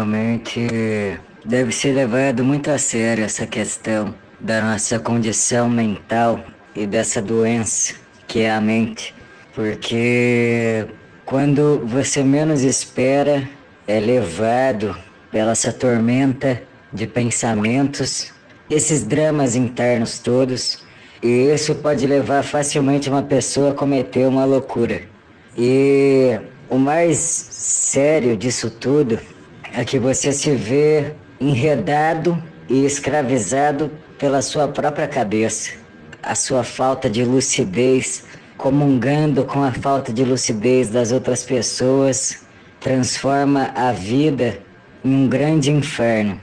realmente deve ser levado muito a sério essa questão da nossa condição mental e dessa doença que é a mente, porque quando você menos espera, é levado pela essa tormenta de pensamentos, esses dramas internos todos, e isso pode levar facilmente uma pessoa a cometer uma loucura. E o mais sério disso tudo é que você se vê enredado e escravizado pela sua própria cabeça. A sua falta de lucidez, comungando com a falta de lucidez das outras pessoas, transforma a vida em um grande inferno.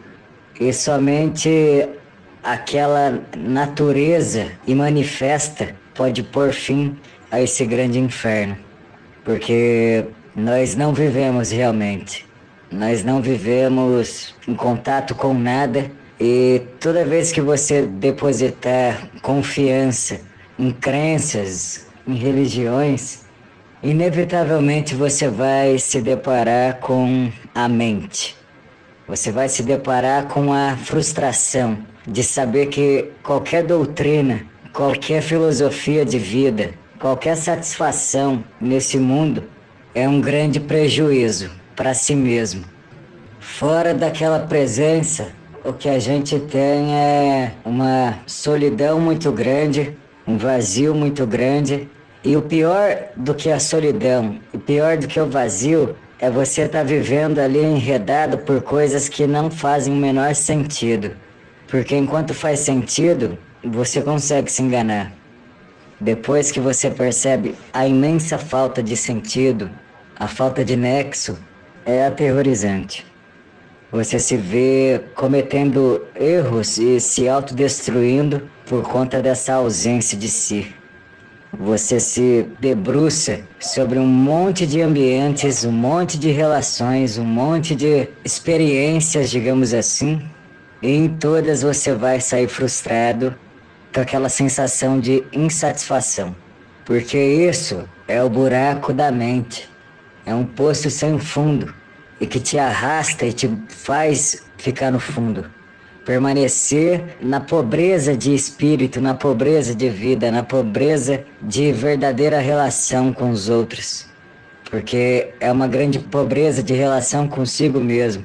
E somente aquela natureza imanifesta pode pôr fim a esse grande inferno. Porque nós não vivemos realmente. Nós não vivemos em contato com nada. E toda vez que você depositar confiança em crenças, em religiões, inevitavelmente você vai se deparar com a mente. Você vai se deparar com a frustração de saber que qualquer doutrina, qualquer filosofia de vida, qualquer satisfação nesse mundo é um grande prejuízo para si mesmo. Fora daquela presença, o que a gente tem é uma solidão muito grande, um vazio muito grande. E o pior do que a solidão, o pior do que o vazio, é você estar vivendo ali enredado por coisas que não fazem o menor sentido. Porque enquanto faz sentido, você consegue se enganar. Depois que você percebe a imensa falta de sentido, a falta de nexo, é aterrorizante. Você se vê cometendo erros e se autodestruindo por conta dessa ausência de si. Você se debruça sobre um monte de ambientes, um monte de relações, um monte de experiências, digamos assim, e em todas você vai sair frustrado com aquela sensação de insatisfação. Porque isso é o buraco da mente, é um poço sem fundo e que te arrasta e te faz ficar no fundo. Permanecer na pobreza de espírito, na pobreza de vida, na pobreza de verdadeira relação com os outros. Porque é uma grande pobreza de relação consigo mesmo.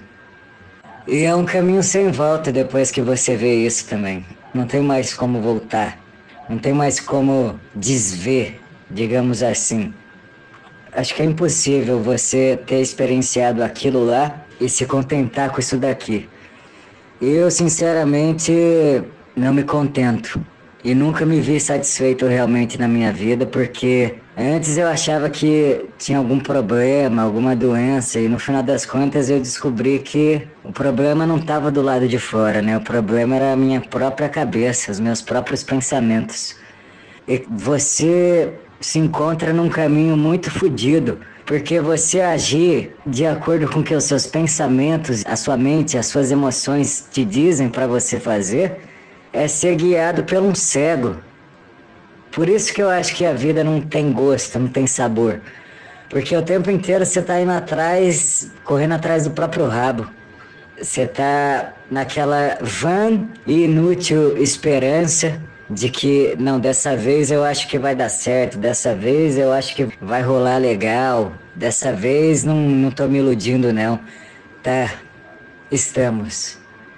E é um caminho sem volta depois que você vê isso também. Não tem mais como voltar. Não tem mais como desver, digamos assim. Acho que é impossível você ter experienciado aquilo lá e se contentar com isso daqui. Eu, sinceramente, não me contento e nunca me vi satisfeito realmente na minha vida, porque antes eu achava que tinha algum problema, alguma doença, e no final das contas eu descobri que o problema não estava do lado de fora, né? O problema era a minha própria cabeça, os meus próprios pensamentos. E você se encontra num caminho muito fodido, porque você agir de acordo com o que os seus pensamentos, a sua mente, as suas emoções te dizem para você fazer, é ser guiado por um cego. Por isso que eu acho que a vida não tem gosto, não tem sabor. Porque o tempo inteiro você tá indo atrás, correndo atrás do próprio rabo. Você tá naquela vã e inútil esperança de que, não, dessa vez eu acho que vai dar certo, dessa vez eu acho que vai rolar legal, dessa vez não tô me iludindo não. Tá, estamos.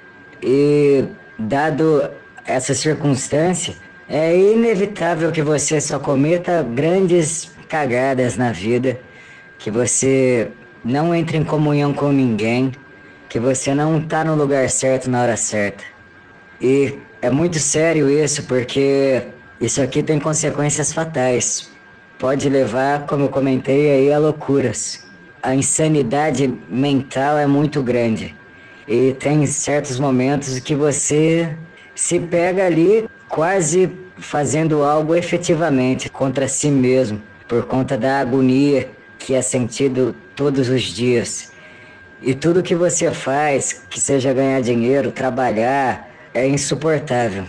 E dado essa circunstância, é inevitável que você só cometa grandes cagadas na vida, que você não entre em comunhão com ninguém, que você não tá no lugar certo na hora certa. E é muito sério isso, porque isso aqui tem consequências fatais. Pode levar, como eu comentei aí, a loucuras. A insanidade mental é muito grande. E tem certos momentos que você se pega ali quase fazendo algo efetivamente contra si mesmo, por conta da agonia que é sentido todos os dias. E tudo que você faz, que seja ganhar dinheiro, trabalhar, é insuportável.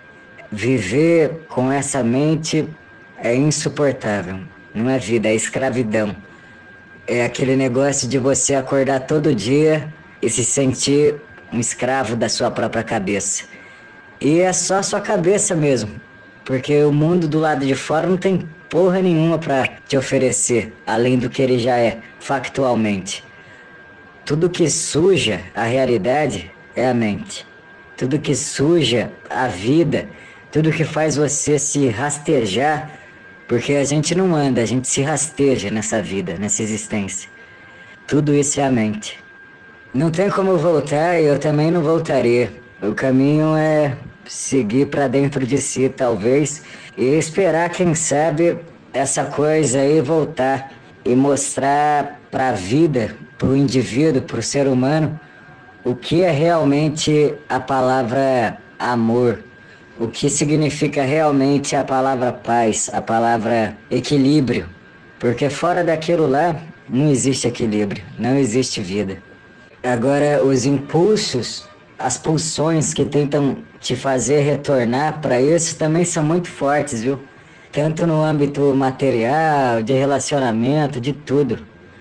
Viver com essa mente é insuportável. Não é vida, é escravidão. É aquele negócio de você acordar todo dia e se sentir um escravo da sua própria cabeça. E é só a sua cabeça mesmo, porque o mundo do lado de fora não tem porra nenhuma pra te oferecer, além do que ele já é, factualmente. Tudo que suja a realidade é a mente. Tudo que suja a vida, tudo que faz você se rastejar, porque a gente não anda, a gente se rasteja nessa vida, nessa existência. Tudo isso é a mente. Não tem como voltar e eu também não voltaria. O caminho é seguir para dentro de si, talvez, e esperar, quem sabe, essa coisa aí voltar e mostrar para a vida, para o indivíduo, para o ser humano, o que é realmente a palavra amor, o que significa realmente a palavra paz, a palavra equilíbrio, porque fora daquilo lá não existe equilíbrio, não existe vida. Agora, os impulsos, as pulsões que tentam te fazer retornar para isso também são muito fortes, viu? Tanto no âmbito material, de relacionamento, de tudo.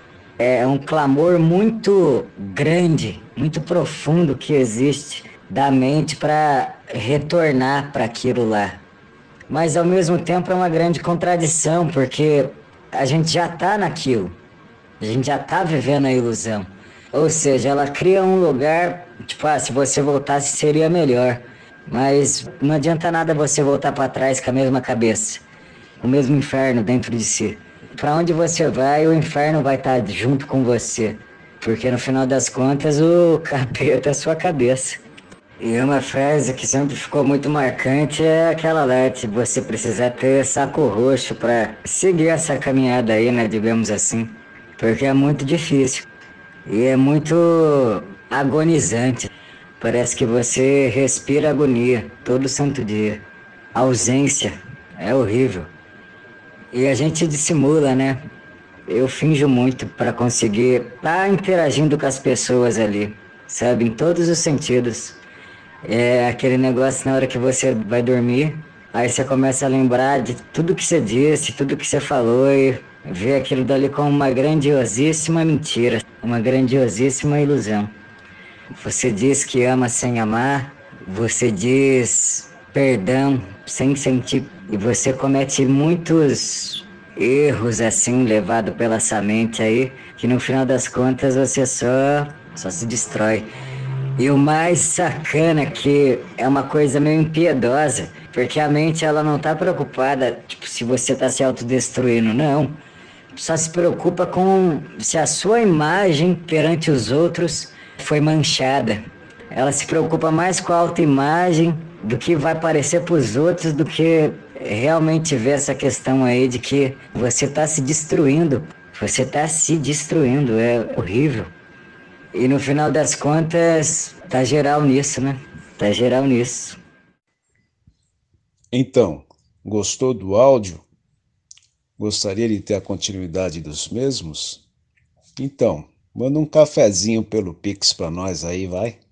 É um clamor muito grande, muito profundo que existe da mente para retornar para aquilo lá. Mas ao mesmo tempo é uma grande contradição, porque a gente já está naquilo, a gente já está vivendo a ilusão. Ou seja, ela cria um lugar, tipo, se você voltasse seria melhor. Mas não adianta nada você voltar para trás com a mesma cabeça, o mesmo inferno dentro de si. Para onde você vai, o inferno vai estar junto com você. Porque no final das contas, o capeta é a sua cabeça. E uma frase que sempre ficou muito marcante é aquela lá de você precisar ter saco roxo para seguir essa caminhada aí, né, digamos assim. Porque é muito difícil. E é muito agonizante. Parece que você respira agonia todo santo dia. A ausência é horrível. E a gente dissimula, né? Eu finjo muito para conseguir estar interagindo com as pessoas ali, sabe? Em todos os sentidos. É aquele negócio na hora que você vai dormir, aí você começa a lembrar de tudo que você disse, tudo que você falou e vê aquilo dali como uma grandiosíssima mentira, uma grandiosíssima ilusão. Você diz que ama sem amar, você diz perdão sem sentir, e você comete muitos erros assim, levado pela essa mente aí, que no final das contas você só se destrói. E o mais sacana que é uma coisa meio impiedosa, porque a mente ela não tá preocupada, tipo, se você tá se autodestruindo, não. Só se preocupa com se a sua imagem perante os outros foi manchada. Ela se preocupa mais com a autoimagem do que vai parecer para os outros do que realmente ver essa questão aí de que você tá se destruindo. Você tá se destruindo, é horrível. E no final das contas, tá geral nisso, né? Tá geral nisso. Então, gostou do áudio? Gostaria de ter a continuidade dos mesmos? Então, manda um cafezinho pelo Pix para nós aí, vai?